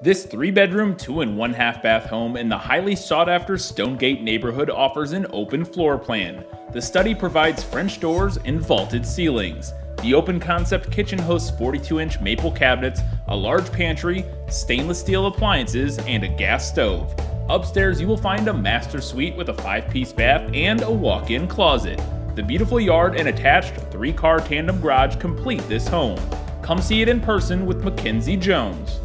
This 3-bedroom, 2 and 1/2 bath home in the highly sought after Stonegate neighborhood offers an open floor plan. The study provides French doors and vaulted ceilings. The open concept kitchen hosts 42-inch maple cabinets, a large pantry, stainless steel appliances, and a gas stove. Upstairs, you will find a master suite with a 5-piece bath and a walk-in closet. The beautiful yard and attached 3-car tandem garage complete this home. Come see it in person with Mackenzie Jones.